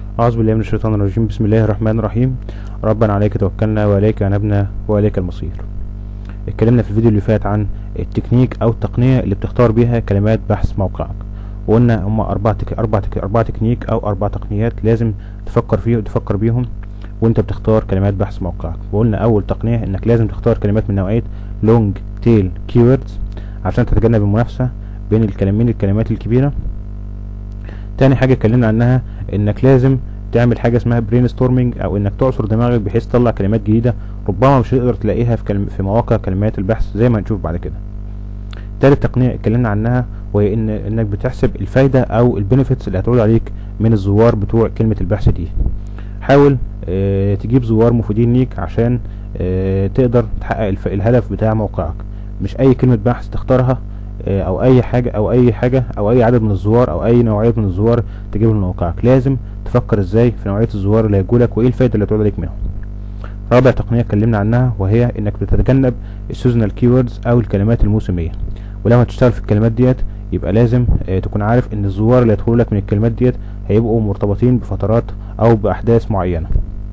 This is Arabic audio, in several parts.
أعوذ بالله من الشيطان الرجيم. بسم الله الرحمن الرحيم. ربنا عليك توكلنا وإليك أنبنا وإليك المصير. اتكلمنا في الفيديو اللي فات عن التكنيك أو التقنية اللي بتختار بيها كلمات بحث موقعك، وقلنا هما أربع تكنيك أو 4 تقنيات لازم تفكر بيهم وانت بتختار كلمات بحث موقعك. وقلنا أول تقنية إنك لازم تختار كلمات من نوعية لونج تيل كيوردز عشان تتجنب المنافسة بين الكلمات الكبيرة. تاني حاجة اتكلمنا عنها انك لازم تعمل حاجة اسمها برين ستورمينج، او انك تعصر دماغك بحيث تطلع كلمات جديدة ربما مش هتقدر تلاقيها في مواقع كلمات البحث زي ما هنشوف بعد كده. تالت تقنية اتكلمنا عنها وهي انك بتحسب الفايدة او البنفيتس اللي هتعود عليك من الزوار بتوع كلمة البحث دي. حاول تجيب زوار مفيدين ليك عشان تقدر تحقق الهدف بتاع موقعك. مش اي كلمة بحث تختارها او اي حاجة او اي عدد من الزوار او اي نوعية من الزوار تجيبهم لموقعك. لازم تفكر ازاي في نوعية الزوار اللي هيجولك وايه الفايدة اللي هتعود عليك منهم. رابع تقنية اتكلمنا عنها وهي انك بتتجنب السيزونال كيوردز او الكلمات الموسمية، ولما تشتغل في الكلمات ديت يبقى لازم تكون عارف ان الزوار اللي هيدخلوا لك من الكلمات ديت هيبقوا مرتبطين بفترات او باحداث معينة.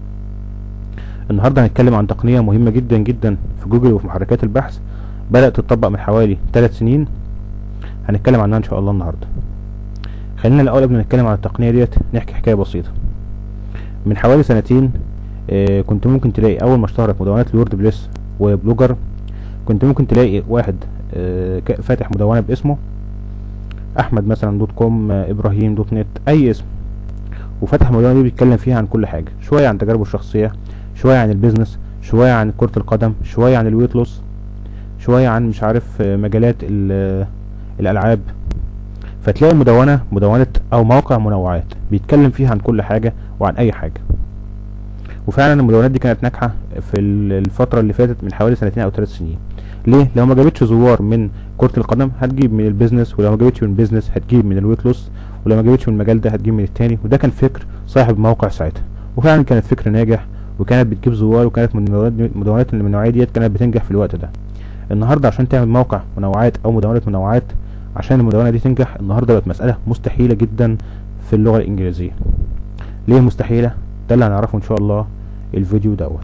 النهاردة هنتكلم عن تقنية مهمة جدا جدا في جوجل وفي محركات البحث، بدأت تطبق من حوالي 3 سنين. هنتكلم عنها ان شاء الله النهارده. خلينا الاول قبل ما نتكلم عن التقنيه ديت نحكي حكايه بسيطه. من حوالي 2 سنين كنت ممكن تلاقي اول ما اشتهرت مدونات الوورد بريس وبلوجر، كنت ممكن تلاقي واحد فاتح مدونه باسمه احمد مثلا دوت كوم، ابراهيم دوت نت، اي اسم، وفتح المدونه دي بيتكلم فيها عن كل حاجه، شويه عن تجاربه الشخصيه، شويه عن البيزنس، شويه عن كره القدم، شويه عن الويت لوس، شويه عن مش عارف مجالات الالعاب. فتلاقي مدونة او موقع منوعات بيتكلم فيها عن كل حاجة وعن اي حاجة. وفعلا المدونات دي كانت ناجحة في الفترة اللي فاتت من حوالي 2 أو 3 سنين. ليه؟ لو ما جابتش زوار من كرة القدم هتجيب من البيزنس، ولو ما جابتش من البيزنس هتجيب من الويت لوس، ولو ما جابتش من المجال ده هتجيب من التاني. وده كان فكر صاحب موقع ساعتها، وفعلا كانت فكر ناجح وكانت بتجيب زوار، وكانت مدونات من النوعية ديت كانت بتنجح في الوقت ده. النهاردة عشان تعمل موقع منوعات او مدونات منوعات عشان المدونة دي تنجح، النهاردة بقت مسألة مستحيلة جدا في اللغة الإنجليزية. ليه مستحيلة؟ ده اللي هنعرفه إن شاء الله الفيديو دوت.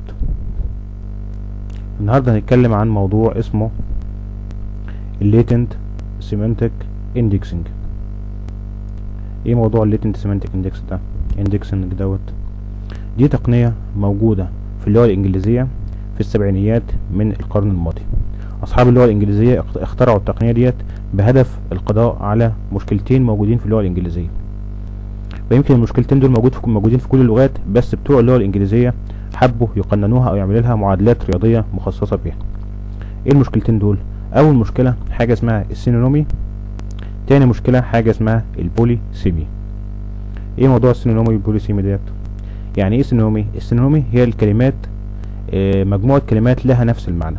النهاردة هنتكلم عن موضوع اسمه Latent Semantic Indexing. ايه موضوع Latent Semantic Indexing دوت؟ دي تقنية موجودة في اللغة الإنجليزية في السبعينيات من القرن الماضي. أصحاب اللغة الإنجليزية اخترعوا التقنية ديت بهدف القضاء على مشكلتين موجودين في اللغة الإنجليزية، ويمكن المشكلتين دول موجودين في كل اللغات، بس بتوع اللغة الإنجليزية حبوا يقننوها أو يعملوا لها معادلات رياضية مخصصة بيها. ايه المشكلتين دول؟ أول مشكلة حاجة اسمها السينونيمي، تاني مشكلة حاجة اسمها البوليسيمي. ايه موضوع السينونيمي والبوليسيمي ديت؟ يعني ايه السينونيمي؟ السينونيمي هي الكلمات مجموعة كلمات لها نفس المعنى،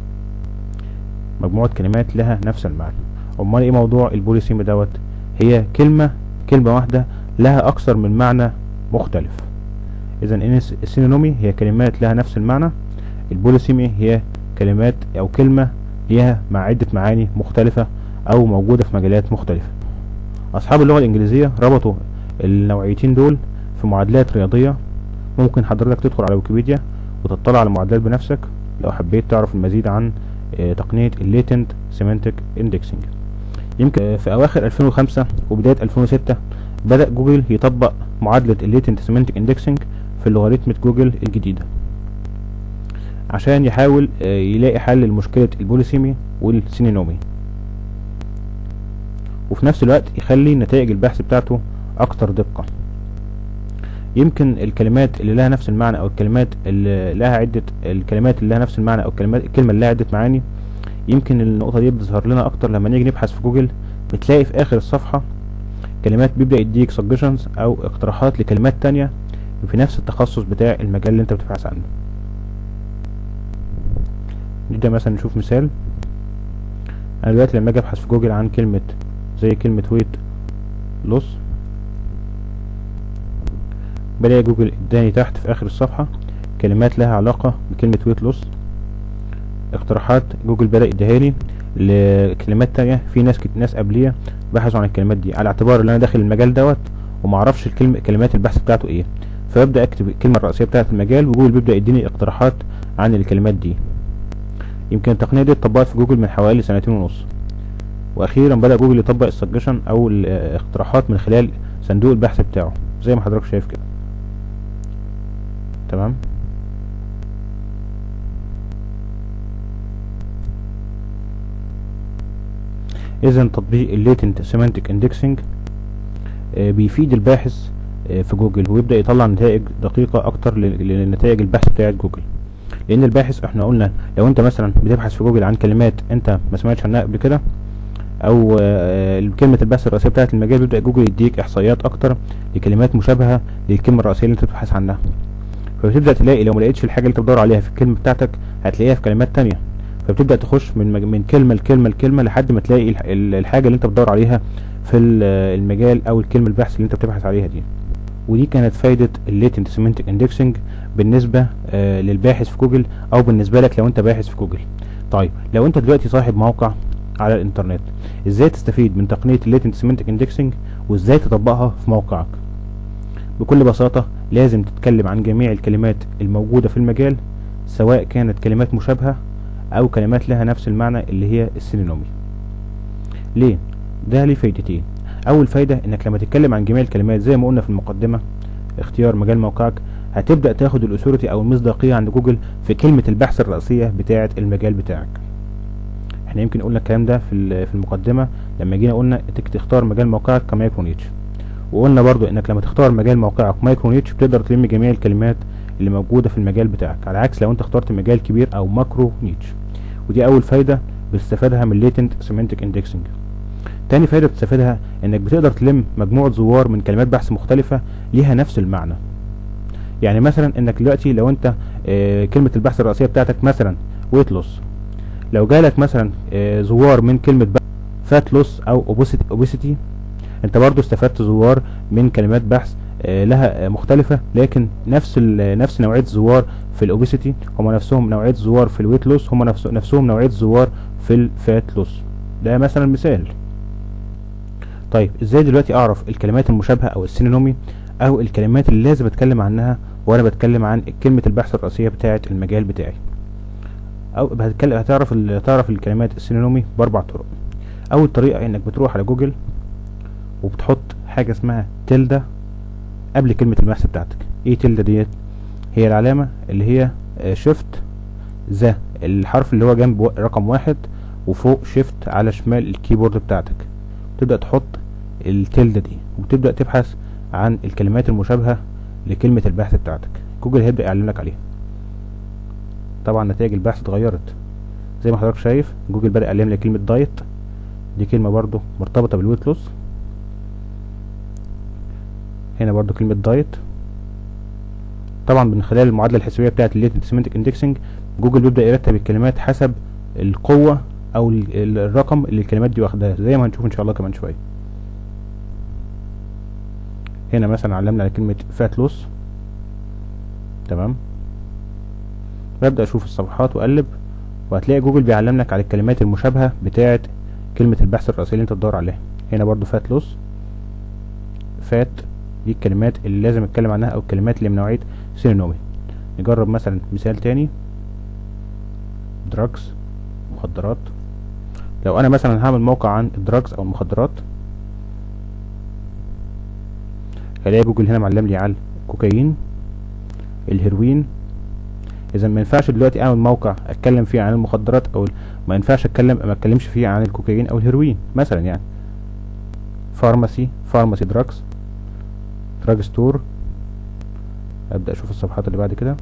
امال ايه موضوع البوليسيمي دوت؟ هي كلمة واحدة لها اكثر من معنى مختلف. اذا السينونيمي هي كلمات لها نفس المعنى، البوليسيمي هي كلمات او كلمة ليها مع عدة معاني مختلفة او موجودة في مجالات مختلفة. اصحاب اللغة الانجليزية ربطوا النوعيتين دول في معادلات رياضية. ممكن حضرتك تدخل على ويكيبيديا وتطلع على المعادلات بنفسك لو حبيت تعرف المزيد عن تقنية Latent Semantic Indexing. يمكن في اواخر 2005 وبداية 2006 بدأ جوجل يطبق معادلة Latent Semantic Indexing في لوغاريتمة جوجل الجديدة عشان يحاول يلاقي حل لمشكلة البوليسيمي والسينونيمي، وفي نفس الوقت يخلي نتائج البحث بتاعته اكتر دقة. يمكن الكلمات اللي لها نفس المعنى او الكلمات اللي لها نفس المعنى او الكلمة اللي لها عدة معاني، يمكن النقطة دي بتظهر لنا اكتر لما نيجي نبحث في جوجل. بتلاقي في اخر الصفحة كلمات بيبدأ يديك suggestions او اقتراحات لكلمات تانية في نفس التخصص بتاع المجال اللي انت بتبحث عنه. نبدأ مثلا نشوف مثال. انا دلوقتي لما اجي ابحث في جوجل عن كلمة زي كلمة ويت لوس، بلاقي جوجل اداني تحت في اخر الصفحة كلمات لها علاقة بكلمة ويت لوس. اقتراحات جوجل بدأ يديها لي لكلمات تانية، في ناس قبلية بحثوا عن الكلمات دي على اعتبار ان انا داخل المجال دوت وما اعرفش كلمات البحث بتاعته ايه، فببدا اكتب الكلمه الرئيسيه بتاعه المجال، وجوجل بيبدا يديني اقتراحات عن الكلمات دي. يمكن التقنيه دي اتطبقت في جوجل من حوالي 2.5 سنين، واخيرا بدا جوجل يطبق السجشن او الاقتراحات من خلال صندوق البحث بتاعه زي ما حضرتك شايف كده. تمام. اذا تطبيق الليتنت سيمانتك اندكسنج بيفيد الباحث في جوجل، ويبدا يطلع نتائج دقيقه اكتر لنتائج البحث بتاعه جوجل. لان الباحث احنا قلنا لو انت مثلا بتبحث في جوجل عن كلمات انت ما سمعتش عنها قبل كده، او كلمه البحث الرئيسيه بتاعه المجال، بيبدا جوجل يديك احصائيات اكتر لكلمات مشابهه للكلمه الرئيسيه اللي انت بتبحث عنها. فبتبدا تلاقي لو ما لقيتش الحاجه اللي انت بتدور عليها في الكلمه بتاعتك هتلاقيها في كلمات تانية، فبتبدا تخش من كلمه لكلمه لكلمه لحد ما تلاقي الحاجه اللي انت بتدور عليها في المجال او الكلمه البحث اللي انت بتبحث عليها دي. ودي كانت فايده الليتنت سيمانتك اندكسنج بالنسبه للباحث في جوجل، او بالنسبه لك لو انت باحث في جوجل. طيب لو انت دلوقتي صاحب موقع على الانترنت، ازاي تستفيد من تقنيه الليتنت سيمانتك اندكسنج وازاي تطبقها في موقعك؟ بكل بساطه لازم تتكلم عن جميع الكلمات الموجوده في المجال، سواء كانت كلمات مشابهه او كلمات لها نفس المعنى اللي هي السينونيمي. ليه؟ ده ليه فايدتين. اول فايده انك لما تتكلم عن جميع الكلمات زي ما قلنا في المقدمه اختيار مجال موقعك، هتبدا تاخد الاثوريتي او المصداقيه عند جوجل في كلمه البحث الرئيسيه بتاعه المجال بتاعك. احنا يمكن قلنا الكلام ده في المقدمه لما جينا قلنا تختار مجال موقعك كمايكرو نيتش، وقلنا برضو انك لما تختار مجال موقعك مايكرو نيتش بتقدر تلم جميع الكلمات اللي موجوده في المجال بتاعك، على عكس لو انت اخترت مجال كبير او ماكرو نيتش. ودي اول فايده بتستفادها من الليتنت سيمانتك اندكسنج. تاني فايده بتستفادها انك بتقدر تلم مجموعه زوار من كلمات بحث مختلفه ليها نفس المعنى. يعني مثلا انك دلوقتي لو انت كلمه البحث الرئيسيه بتاعتك مثلا ويت لوس، لو جالك مثلا زوار من كلمه فات لوس او اوبيسيتي، انت برضو استفدت زوار من كلمات بحث لها مختلفة، لكن نفس نوعية الزوار في الاوبيسيتي هم نفسهم نوعية زوار في الويت لوس، هم نفسهم نوعية زوار في الفات لوس. ده مثلا مثال. طيب ازاي دلوقتي اعرف الكلمات المشابهة او السينونيمي او الكلمات اللي لازم اتكلم عنها وانا بتكلم عن كلمة البحث الرئيسية بتاعة المجال بتاعي؟ او هتعرف الكلمات السينونيمي باربع طرق. اول طريقة انك بتروح على جوجل وبتحط حاجة اسمها تلدة قبل كلمة البحث بتاعتك. ايه تلدة ديت؟ هي العلامة اللي هي شيفت ذا، الحرف اللي هو جنب رقم 1 وفوق شيفت على شمال الكيبورد بتاعتك. تبدأ تحط التلدة دي وتبدأ تبحث عن الكلمات المشابهة لكلمة البحث بتاعتك. جوجل هيبدأ يعلم لك عليها. طبعا نتائج البحث اتغيرت زي ما حضرتك شايف. جوجل بدأ يعلم لك كلمة دايت، دي كلمة برضو مرتبطة بالويت لوس. هنا برضو كلمة دايت. طبعا من خلال المعادلة الحسابية بتاعت الليتنت سيمانتك اندكسنج، جوجل بيبدأ يرتب الكلمات حسب القوة او الرقم اللي الكلمات دي واخداها، زي ما هنشوف ان شاء الله كمان شوية. هنا مثلا علمنا على كلمة فات لوس. تمام. ببدأ اشوف الصفحات واقلب، وهتلاقي جوجل بيعلم لك على الكلمات المشابهة بتاعت كلمة البحث الرئيسية اللي انت تدور عليها. هنا برضو فات لوس، فات، دي الكلمات اللي لازم اتكلم عنها او الكلمات اللي من نوعية سينونيمي. نجرب مثلا مثال تاني، دراجز، مخدرات. لو انا مثلا هعمل موقع عن الدراجز او المخدرات، هلاقي جوجل هنا معلم لي على الكوكايين، الهيروين. اذا ما ينفعش دلوقتي اعمل موقع اتكلم فيه عن المخدرات، او ما ينفعش ما اتكلمش فيه عن الكوكايين او الهيروين مثلا. يعني فارماسي دراجز، دراج ستور. ابدا اشوف الصفحات اللي بعد كده.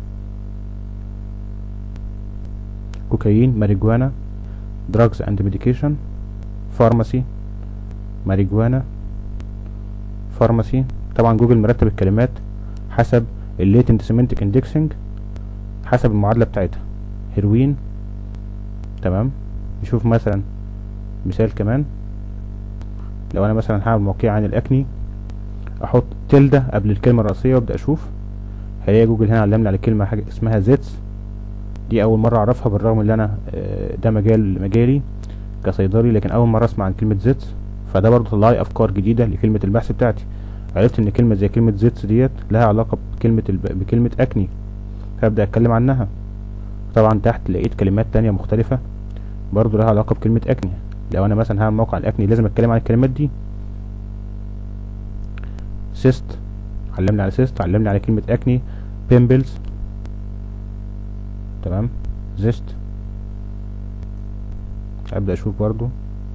كوكايين، ماريجوانا، دراجز اند ميديكيشن، فارماسي، ماريجوانا، فارماسي. طبعا جوجل مرتب الكلمات حسب الليتنت سيمانتك اندكسنج، حسب المعادلة بتاعتها. هيروين. تمام. نشوف مثلا مثال كمان. لو انا مثلا هعمل موقع عن الاكني، احط تلدة قبل الكلمة الرئيسية وابدأ اشوف. هلاقي جوجل هنا علمني على كلمة حاجة اسمها زيتس، دي اول مرة اعرفها بالرغم ان انا ده مجالي كصيدلي، لكن اول مرة اسمع عن كلمة زيتس. فده برضو طلع لي افكار جديدة لكلمة البحث بتاعتي. عرفت ان كلمة زي كلمة زيتس ديت لها علاقة بكلمة اكني، فابدأ اتكلم عنها. طبعا تحت لقيت كلمات تانية مختلفة برضو لها علاقة بكلمة اكني. لو انا مثلا هعمل موقع الاكني لازم اتكلم عن الكلمات دي. سيست علمني على سيست، علمني على كلمة اكني. بيمبلز، تمام. زيست، ابدأ اشوف برضو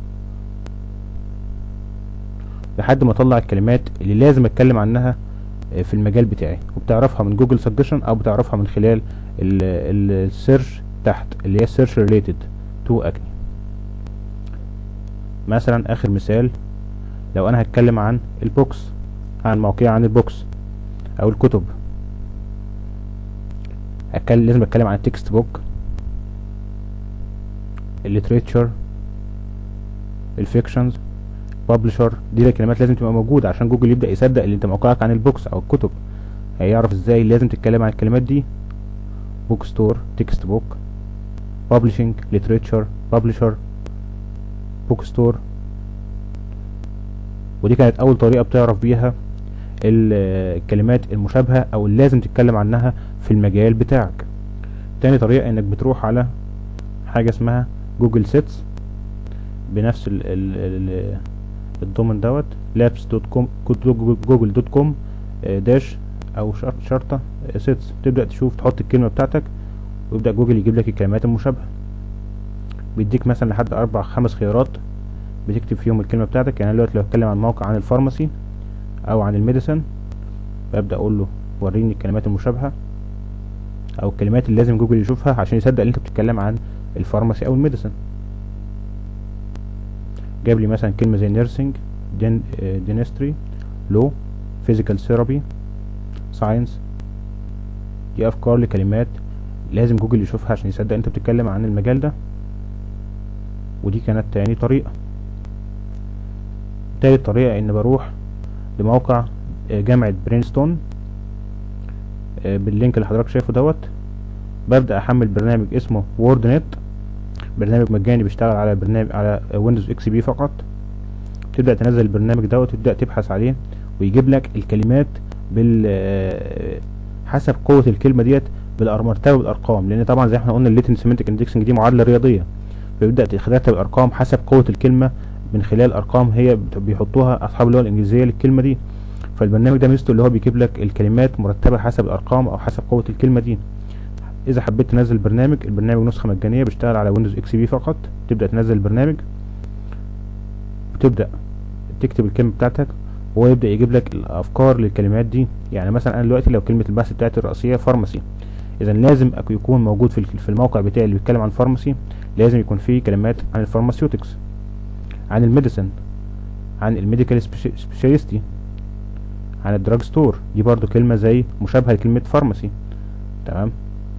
لحد ما اطلع الكلمات اللي لازم اتكلم عنها في المجال بتاعي، وبتعرفها من جوجل سجشن او بتعرفها من خلال السيرش تحت اللي هي سيرش ريليتد تو اكني. مثلا اخر مثال، لو انا هتكلم عن البوكس، عن موقع عن البوكس او الكتب، لازم اتكلم عن التكست بوك، الليتريتشر، الفيكشنز، بابلشر. دي الكلمات لازم تبقى موجودة عشان جوجل يبدأ يصدق اللي انت موقعك عن البوكس او الكتب. هيعرف ازاي لازم تتكلم عن الكلمات دي. بوك ستور، تكست بوك، بابلشنج، ليتريتشر، بابلشر، بوك ستور. ودي كانت اول طريقة بتعرف بيها الكلمات المشابهة او اللي لازم تتكلم عنها في المجال بتاعك. تاني طريقة انك بتروح على حاجة اسمها جوجل سيتس بنفس الضمن دوت labs.com google.com داش او شرطة سيتس. تبدأ تشوف تحط الكلمة بتاعتك ويبدأ جوجل يجيب لك الكلمات المشابهة. بيديك مثلا لحد 4-5 خيارات بتكتب فيهم الكلمة بتاعتك. يعني دلوقتي لو اتكلم عن موقع عن الفارماسي او عن الميديسن، ببدأ اقول له وريني الكلمات المشابهة او الكلمات اللي لازم جوجل يشوفها عشان يصدق ان انت بتتكلم عن الفارماسي او الميديسن. جاب لي مثلا كلمة زي نيرسينج، دينستري، لو، فيزيكال ثيرابي، ساينس. دي افكار لكلمات لازم جوجل يشوفها عشان يصدق انت بتتكلم عن المجال ده. ودي كانت تاني طريقة. تالت طريقة ان بروح لموقع جامعة برينستون باللينك اللي حضرتك شايفه دوت. ببدأ احمل برنامج اسمه وورد نت، برنامج مجاني بيشتغل على ويندوز اكس بي فقط. تبدأ تنزل البرنامج دوت وتبدأ تبحث عليه ويجيب لك الكلمات حسب قوة الكلمة ديت مرتبة بالارقام، لان طبعا زي ما احنا قلنا الليتن سيمنتك اندكسنج دي معادلة رياضية، فبيبدأ تخدتها بالارقام حسب قوة الكلمة من خلال ارقام هي بيحطوها اصحاب اللغة الانجليزية للكلمة دي. فالبرنامج ده ميزته اللي هو بيجيب لك الكلمات مرتبة حسب الارقام او حسب قوة الكلمة دي. اذا حبيت تنزل البرنامج نسخة مجانية بيشتغل على ويندوز اكس بي فقط. تبدأ تنزل البرنامج وتبدأ تكتب الكلمة بتاعتك وهو يبدأ يجيب لك الافكار للكلمات دي. يعني مثلا انا دلوقتي لو كلمة البحث بتاعتي الرئيسية فارماسي، اذا لازم يكون موجود في الموقع بتاعي اللي بيتكلم عن فارماسي لازم يكون فيه كلمات عن الفارماسيوتكس، عن الميديسن، عن الميديكال سبيشاليستي، عن الدراج ستور. دي برضو كلمة زي مشابهة لكلمة فارماسي، تمام.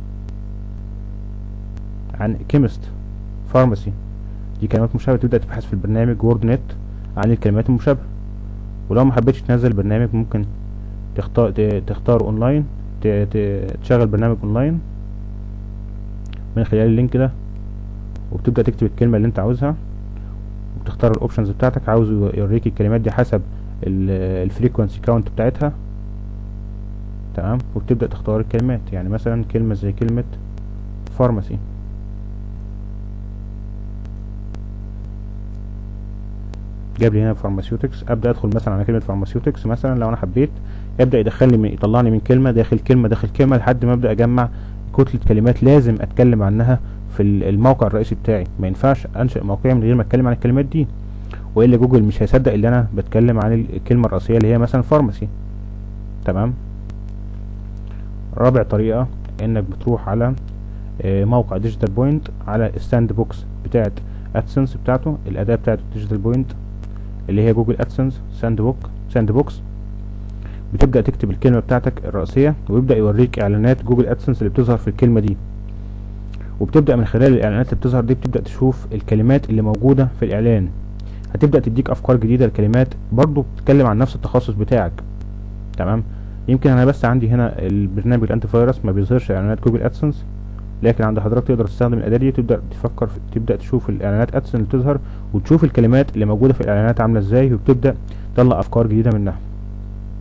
عن كيمست، فارماسي. دي كلمات مشابهة. تبدأ تبحث في البرنامج وورد نت عن الكلمات المشابهة. ولو ما حبيتش تنزل البرنامج ممكن تختار اونلاين، تشغل برنامج اونلاين من خلال اللينك ده، وبتبدأ تكتب الكلمة اللي انت عاوزها وبتختار الاوبشنز بتاعتك. عاوز يوريك الكلمات دي حسب الفريكوانسي كاونت بتاعتها، تمام. وبتبدأ تختار الكلمات. يعني مثلا كلمة زي كلمة فارماسي، جاب لي هنا فارماسيوتكس. ابدا ادخل مثلا على كلمه فارماسيوتكس مثلا لو انا حبيت، يبدا يطلعني من كلمه داخل كلمه داخل كلمه لحد ما ابدا اجمع كتله كلمات لازم اتكلم عنها في الموقع الرئيسي بتاعي. ما ينفعش انشئ موقع من غير ما اتكلم عن الكلمات دي، والا جوجل مش هيصدق اللي انا بتكلم عن الكلمه الرئيسيه اللي هي مثلا فارماسي، تمام. رابع طريقه انك بتروح على موقع ديجيتال بوينت، على الساند بوكس بتاعت ادسنس بتاعته، الاداه بتاعته ديجيتال بوينت اللي هي جوجل ادسنس ساند بوكس. بتبدأ تكتب الكلمة بتاعتك الرئيسية ويبدأ يوريك اعلانات جوجل ادسنس اللي بتظهر في الكلمة دي، وبتبدأ من خلال الاعلانات اللي بتظهر دي بتبدأ تشوف الكلمات اللي موجودة في الاعلان. هتبدأ تديك افكار جديدة لكلمات برضو بتتكلم عن نفس التخصص بتاعك، تمام. يمكن انا بس عندي هنا البرنامج الانتي فيروس ما بيظهرش اعلانات جوجل ادسنس، لكن عند حضرتك تقدر تستخدم الاداة دي تبدأ تبدأ تشوف الاعلانات ادسنس اللي بتظهر وتشوف الكلمات اللي موجودة في الاعلانات عاملة ازاي، وبتبدأ تطلع افكار جديدة منها.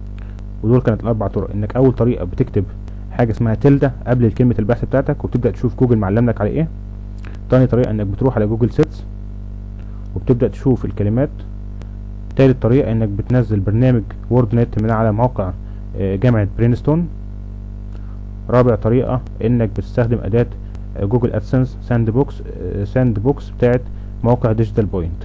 ودول كانت الاربع طرق. انك اول طريقه بتكتب حاجه اسمها تلده قبل كلمه البحث بتاعتك وبتبدا تشوف جوجل معلم لك على ايه. تاني طريقه انك بتروح على جوجل سيتس وبتبدا تشوف الكلمات. تالت طريقه انك بتنزل برنامج وورد نت من على موقع جامعه برينستون. رابع طريقه انك بتستخدم اداه جوجل ادسنس ساند بوكس بتاعت موقع ديجيتال بوينت.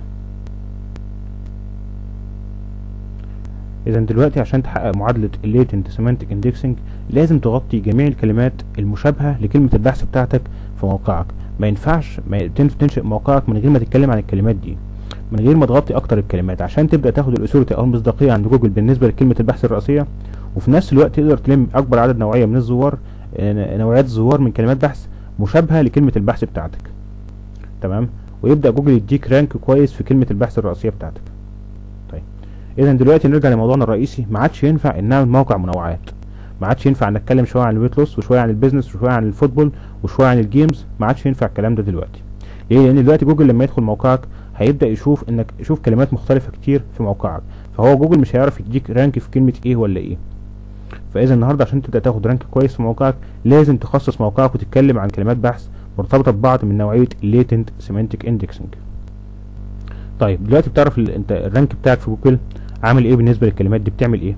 اذا دلوقتي عشان تحقق معادله الليتنت سيمانتك اندكسنج لازم تغطي جميع الكلمات المشابهه لكلمه البحث بتاعتك في موقعك. ما ينفعش تنشئ موقعك من غير ما تتكلم عن الكلمات دي، من غير ما تغطي اكتر الكلمات، عشان تبدا تاخد الاثوريتي او المصداقيه عند جوجل بالنسبه لكلمه البحث الرئيسيه، وفي نفس الوقت تقدر تلم اكبر عدد نوعيه من الزوار، نوعيات الزوار من كلمات بحث مشابهه لكلمه البحث بتاعتك. تمام. ويبدا جوجل يديك رانك كويس في كلمه البحث الرئيسيه بتاعتك. طيب اذا دلوقتي نرجع لموضوعنا الرئيسي. ما عادش ينفع ان نعمل موقع منوعات، ما عادش ينفع نتكلم شويه عن الويت لوس وشويه عن البيزنس وشويه عن الفوتبول وشويه عن الجيمز. ما عادش ينفع الكلام ده دلوقتي. ليه؟ لان دلوقتي جوجل لما يدخل موقعك هيبدا يشوف كلمات مختلفه كتير في موقعك، فهو جوجل مش هيعرف يديك رانك في كلمه ايه ولا ايه. فاذا النهارده عشان تبدا تاخد رانك كويس في موقعك لازم تخصص موقعك وتتكلم عن كلمات بحث مرتبطه ببعض من نوعيه الليتنت سيمانتك اندكسنج. طيب دلوقتي بتعرف انت الرانك بتاعك في جوجل عامل ايه بالنسبه للكلمات دي. بتعمل ايه؟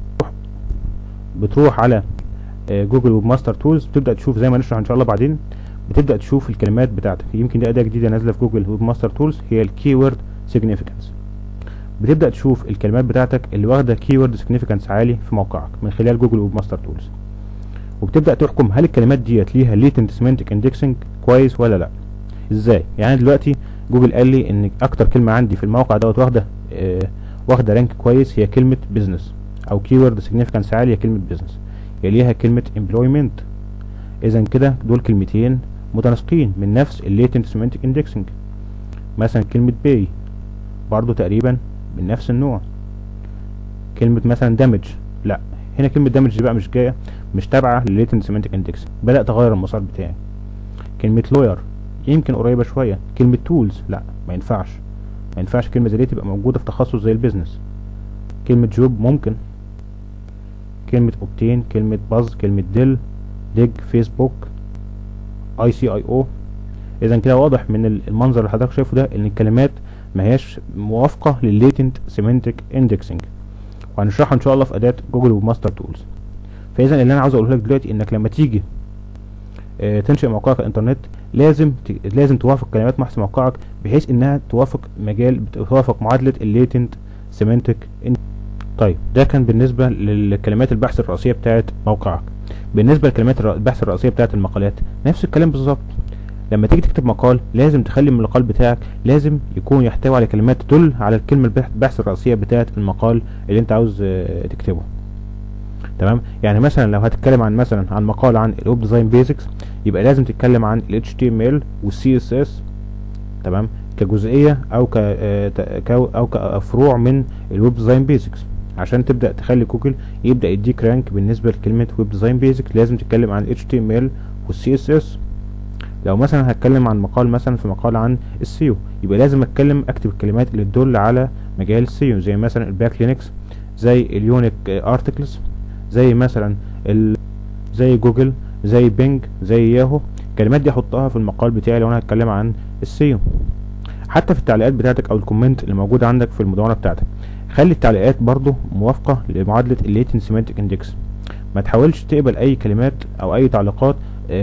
بتروح على جوجل ويب ماستر تولز، بتبدا تشوف زي ما نشرح ان شاء الله بعدين، بتبدا تشوف الكلمات بتاعتك. يمكن دي اداه جديده نازله في جوجل ويب ماستر تولز هي الكيورد سيجنيفيكانس. بتبدا تشوف الكلمات بتاعتك اللي واخده كيورد سيجنيفيكانس عالي في موقعك من خلال جوجل ويب ماستر تولز، وبتبدا تحكم هل الكلمات ديت ليها ليتنت سيمانتك اندكسنج كويس ولا لا. ازاي؟ يعني دلوقتي جوجل قال لي ان اكتر كلمه عندي في الموقع دوت واخده رانك كويس هي كلمه بزنس، او كيورد سيجنيفيكانس عالي هي كلمه بزنس، يليها كلمه امبلويمنت. اذا كده دول كلمتين متناسقين من نفس الليتنت سيمانتك اندكسنج. مثلا كلمه باي برضو تقريبا من نفس النوع. كلمه مثلا دامج، لا هنا كلمه دامج دي بقى مش تابعه للليتنت سيمانتك اندكسنج، بدات اغير المسار بتاعي. كلمه لوير يمكن قريبه شويه. كلمه تولز لا ما ينفعش كلمه زي دي تبقى موجوده في تخصص زي البيزنس. كلمه جوب ممكن. كلمه اوبتين، كلمه باز، كلمه ديج، فيسبوك، ICIO. اذا كده واضح من المنظر اللي حضرتك شايفه ده ان الكلمات ما هياش موافقه للليتنت سيمانتك اندكسنج، وهنشرحها ان شاء الله في اداه جوجل ويب ماستر تولز. فاذا اللي انا عاوز اقوله لك دلوقتي انك لما تيجي تنشئ موقعك على الانترنت لازم توافق كلمات بحث موقعك بحيث انها توافق معادله الليتنت سيمانتك. طيب ده كان بالنسبه للكلمات البحث الرئيسيه بتاعه موقعك. بالنسبه لكلمات البحث الرئيسيه بتاعه المقالات نفس الكلام بالظبط. لما تيجي تكتب مقال لازم تخلي من المقال بتاعك لازم يكون يحتوي على كلمات تدل على الكلمه البحث الرئيسيه بتاعه المقال اللي انت عاوز تكتبه. تمام. يعني مثلا لو هتتكلم عن مقال عن الويب ديزاين بيزكس يبقى لازم تتكلم عن ال HTML وال CSS، تمام، كجزئيه او كفروع من الويب ديزاين بيزكس. عشان تبدا تخلي جوجل يبدا يديك رانك بالنسبه لكلمه ويب ديزاين بيزك لازم تتكلم عن HTML وال CSS. لو مثلا هتكلم عن مقال عن السيو يبقى لازم اكتب الكلمات اللي تدل على مجال السيو، زي مثلا الباك لينكس، زي اليونيك ارتكلز، زي مثلا زي جوجل، زي بينج، زي ياهو. الكلمات دي احطها في المقال بتاعي لو انا هتكلم عن السيو. حتى في التعليقات بتاعتك او الكومنت اللي موجود عندك في المدونة بتاعتك خلي التعليقات برضو موافقة لمعادلة الليتنت سيمانتك اندكس. ما تحاولش تقبل اي كلمات او اي تعليقات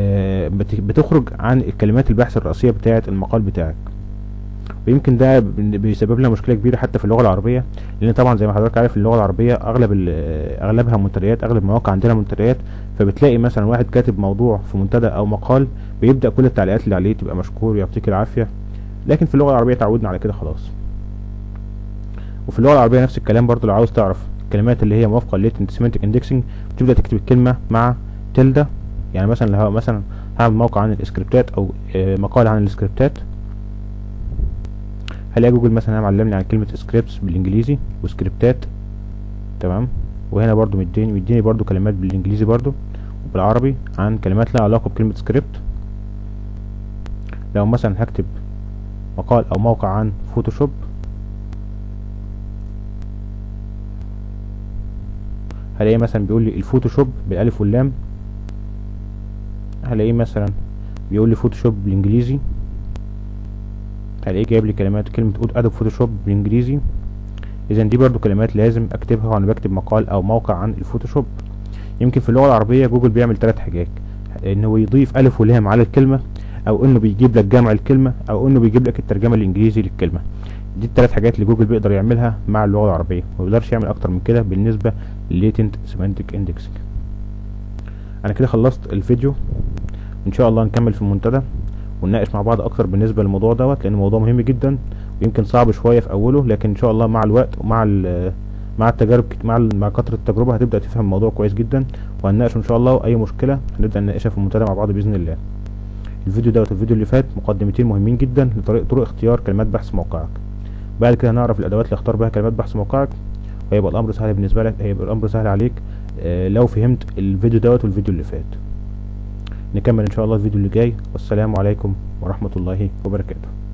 بتخرج عن الكلمات البحث الرئيسية بتاعة المقال بتاعك. ويمكن ده بيسبب لنا مشكلة كبيرة حتى في اللغة العربية، لان طبعا زي ما حضرتك عارف اللغة العربية اغلبها منتديات، اغلب المواقع عندنا منتديات، فبتلاقي مثلا واحد كاتب موضوع في منتدى او مقال بيبدأ كل التعليقات اللي عليه تبقى مشكور يعطيك العافية، لكن في اللغة العربية تعودنا على كده خلاص. وفي اللغة العربية نفس الكلام برضو. لو عاوز تعرف الكلمات اللي هي موافقة للليتنت سيمانتك اندكسنج بتبدأ تكتب الكلمة مع تلدة. يعني مثلا لو هعمل موقع عن الاسكريبتات او مقال عن الاسكريبتات هلاقي جوجل مثلا معلمني عن كلمة سكريبتس بالانجليزي وسكريبتات، تمام. وهنا برضو مديني برضو كلمات بالانجليزي برضو وبالعربي عن كلمات لها علاقة بكلمة سكريبت. لو مثلا هكتب مقال او موقع عن فوتوشوب هلاقيه مثلا بيقول لي الفوتوشوب بالالف واللام، هلاقيه مثلا بيقول لي فوتوشوب بالانجليزي، هلاقيه جايب لي كلمة ادوب فوتوشوب بالانجليزي. اذا دي برضو كلمات لازم اكتبها وانا بكتب مقال او موقع عن الفوتوشوب. يمكن في اللغة العربية جوجل بيعمل 3 حاجات، انه يضيف الف ولام على الكلمة، او انه بيجيب لك جمع الكلمة، او انه بيجيب لك الترجمة الانجليزي للكلمة. دي ال3 حاجات اللي جوجل بيقدر يعملها مع اللغة العربية، ما بيقدرش يعمل اكتر من كده بالنسبة للاتنت سيمانتك اندكسنج. انا كده خلصت الفيديو، ان شاء الله نكمل في المنتدى ونناقش مع بعض اكتر بالنسبة للموضوع دوت، لان الموضوع مهم جدا ويمكن صعب شوية في اوله، لكن ان شاء الله مع الوقت ومع مع التجارب مع كتر التجربة هتبدأ تفهم الموضوع كويس جدا، وهنناقشه ان شاء الله، واي مشكلة هنبدأ نناقشها في المنتدى مع بعض باذن الله. الفيديو دوت الفيديو اللي فات مقدمتين مهمين جدا لطرق اختيار كلمات بحث موقعك. بعد كده هنعرف الادوات اللي اختار بها كلمات بحث موقعك، وهيبقى الامر سهل بالنسبة لك، هيبقى الامر سهل عليك لو فهمت الفيديو دوت والفيديو اللي فات. نكمل ان شاء الله الفيديو اللي جاي، والسلام عليكم ورحمة الله وبركاته.